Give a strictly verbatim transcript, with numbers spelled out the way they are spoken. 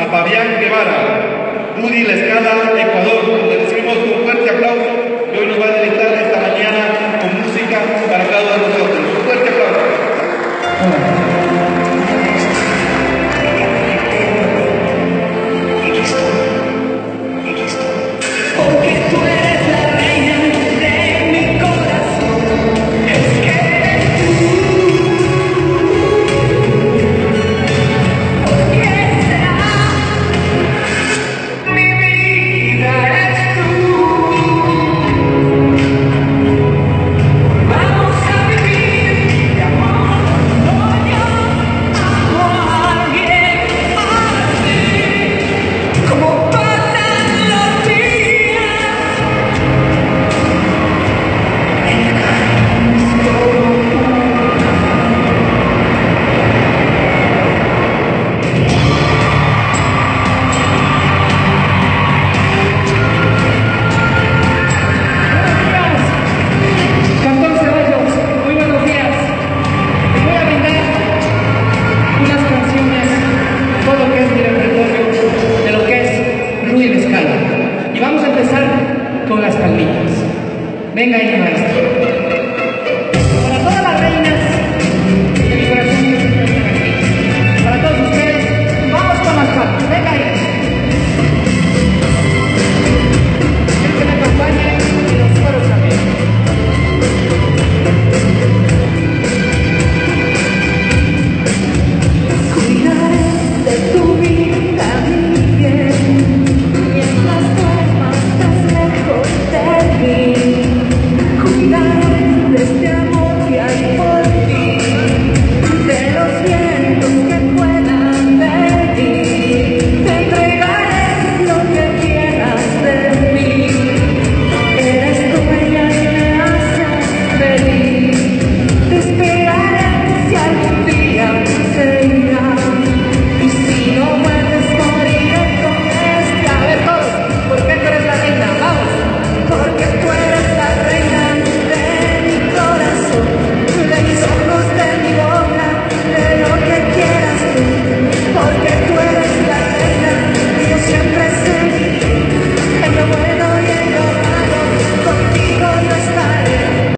Fabián Guevara, Rudy La Escala, Ecuador, donde recibimos un fuerte aplauso y hoy nos va a deleitar esta mañana con música para cada uno de nosotros. Un fuerte aplauso. Porque tú eres la reina de mi corazón, es que eres tú. ¿Por qué será? Mi vida eres tú. Vamos a vivir de amor cuando yo amo a alguien así, como pasan los días. Cantón Ceballos, muy buenos días. Les voy a brindar unas canciones, todo lo que es mi repertorio, de lo que es Rudy La Escala. Y vamos a empezar con las palmitas. Venga ahí,